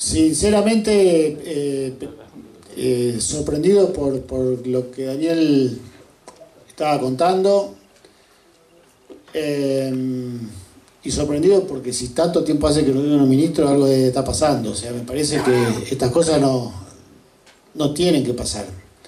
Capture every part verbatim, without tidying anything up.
Sinceramente, eh, eh, sorprendido por, por lo que Daniel estaba contando, eh, y sorprendido porque si tanto tiempo hace que no viene un ministro, algo está pasando. O sea, me parece que estas cosas no, no tienen que pasar.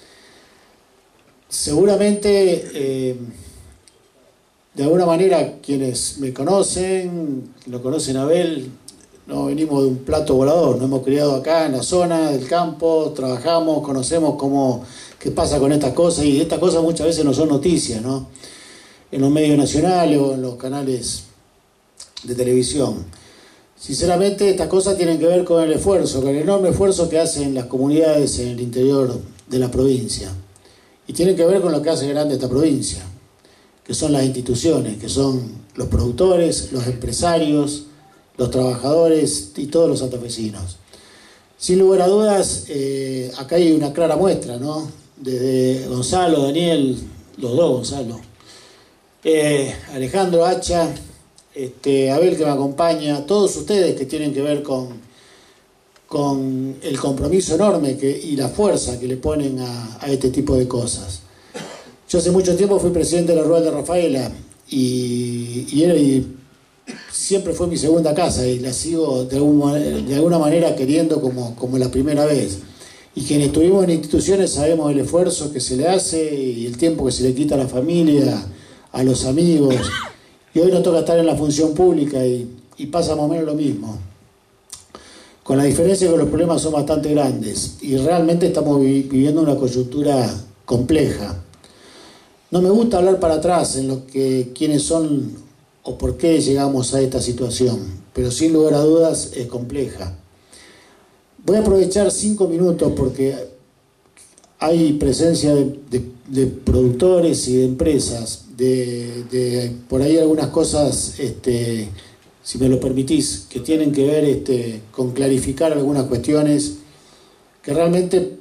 Seguramente, eh, de alguna manera, quienes me conocen, lo conocen a Abel, no venimos de un plato volador, nos hemos criado acá en la zona del campo, trabajamos, conocemos cómo, qué pasa con estas cosas, y estas cosas muchas veces no son noticias, ¿no? En los medios nacionales o en los canales de televisión. Sinceramente, estas cosas tienen que ver con el esfuerzo, con el enorme esfuerzo que hacen las comunidades en el interior de la provincia. Y tienen que ver con lo que hace grande esta provincia, que son las instituciones, que son los productores, los empresarios, los trabajadores y todos los santafesinos. Sin lugar a dudas, eh, acá hay una clara muestra, ¿no? Desde Gonzalo, Daniel, los dos Gonzalo, eh, Alejandro Hacha, este, Abel que me acompaña, todos ustedes que tienen que ver con, con el compromiso enorme que, y la fuerza que le ponen a, a este tipo de cosas. Yo hace mucho tiempo fui presidente de la Rural de Rafaela y, y, era, y siempre fue mi segunda casa y la sigo de, algún, de alguna manera queriendo como, como la primera vez. Y quienes estuvimos en instituciones sabemos el esfuerzo que se le hace y el tiempo que se le quita a la familia, a los amigos. Y hoy nos toca estar en la función pública y, y pasa más o menos lo mismo. Con la diferencia que los problemas son bastante grandes y realmente estamos viviendo una coyuntura compleja. No me gusta hablar para atrás en lo que quiénes son o por qué llegamos a esta situación, pero sin lugar a dudas es compleja. Voy a aprovechar cinco minutos porque hay presencia de, de, de productores y de empresas, de, de por ahí algunas cosas, este, si me lo permitís, que tienen que ver este, con clarificar algunas cuestiones que realmente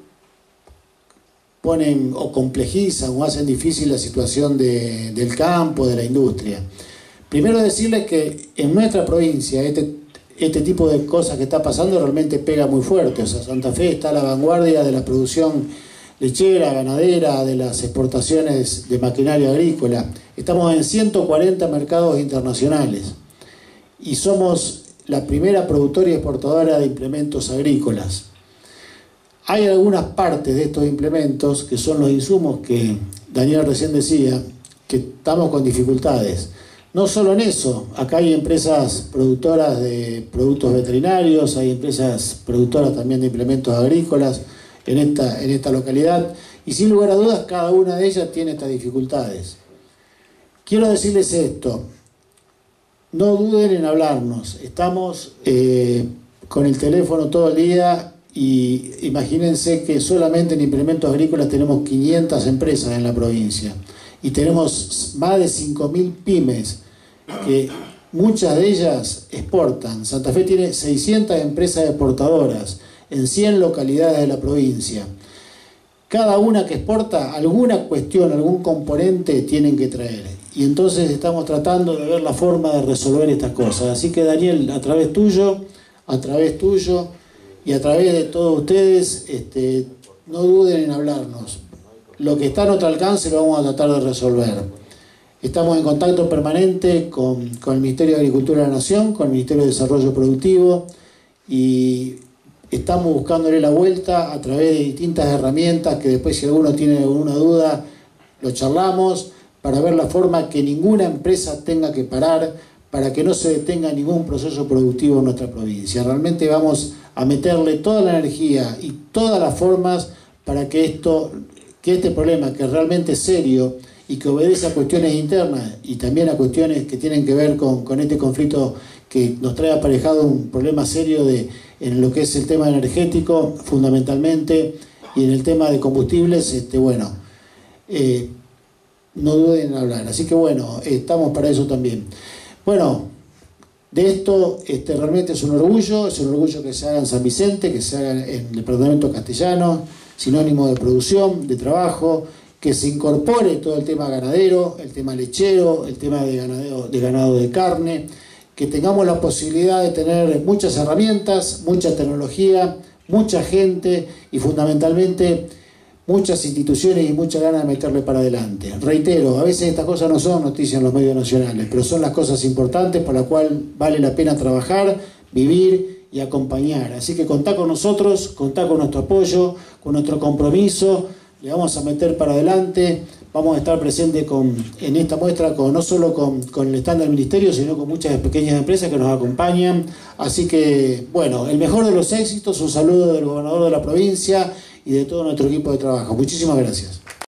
ponen o complejizan o hacen difícil la situación de, del campo, de la industria. Primero decirles que en nuestra provincia este, este tipo de cosas que está pasando realmente pega muy fuerte. O sea, Santa Fe está a la vanguardia de la producción lechera, ganadera, de las exportaciones de maquinaria agrícola. Estamos en ciento cuarenta mercados internacionales y somos la primera productora y exportadora de implementos agrícolas. Hay algunas partes de estos implementos que son los insumos que Daniel recién decía, que estamos con dificultades. No solo en eso, acá hay empresas productoras de productos veterinarios, hay empresas productoras también de implementos agrícolas en esta, en esta localidad, y sin lugar a dudas cada una de ellas tiene estas dificultades. Quiero decirles esto, no duden en hablarnos, estamos eh, con el teléfono todo el día y imagínense que solamente en implementos agrícolas tenemos quinientas empresas en la provincia y tenemos más de cinco mil pymes que muchas de ellas exportan. Santa Fe tiene seiscientas empresas exportadoras en cien localidades de la provincia. Cada una que exporta, alguna cuestión, algún componente tienen que traer. Y entonces estamos tratando de ver la forma de resolver estas cosas. Así que Daniel, a través tuyo, a través tuyo y a través de todos ustedes, este, no duden en hablarnos. Lo que está a nuestro alcance lo vamos a tratar de resolver. Estamos en contacto permanente con, con el Ministerio de Agricultura de la Nación, con el Ministerio de Desarrollo Productivo y estamos buscándole la vuelta a través de distintas herramientas que después si alguno tiene alguna duda lo charlamos para ver la forma que ninguna empresa tenga que parar, para que no se detenga ningún proceso productivo en nuestra provincia. Realmente vamos a meterle toda la energía y todas las formas para que esto, que este problema que realmente es serio y que obedece a cuestiones internas y también a cuestiones que tienen que ver con, con este conflicto que nos trae aparejado un problema serio de, en lo que es el tema energético fundamentalmente y en el tema de combustibles, este, bueno, eh, no duden en hablar. Así que bueno, estamos para eso también. Bueno, de esto este, realmente es un orgullo, es un orgullo que se haga en San Vicente, que se haga en el departamento castellano, sinónimo de producción, de trabajo, que se incorpore todo el tema ganadero, el tema lechero, el tema de ganado de, ganado de carne, que tengamos la posibilidad de tener muchas herramientas, mucha tecnología, mucha gente y fundamentalmente muchas instituciones y mucha ganas de meterle para adelante. Reitero, a veces estas cosas no son noticias en los medios nacionales, pero son las cosas importantes por las cuales vale la pena trabajar, vivir y acompañar. Así que contá con nosotros, contá con nuestro apoyo, con nuestro compromiso, le vamos a meter para adelante, vamos a estar presentes con, en esta muestra con, no solo con, con el stand del Ministerio, sino con muchas pequeñas empresas que nos acompañan. Así que, bueno, el mejor de los éxitos, un saludo del gobernador de la provincia y de todo nuestro equipo de trabajo. Muchísimas gracias.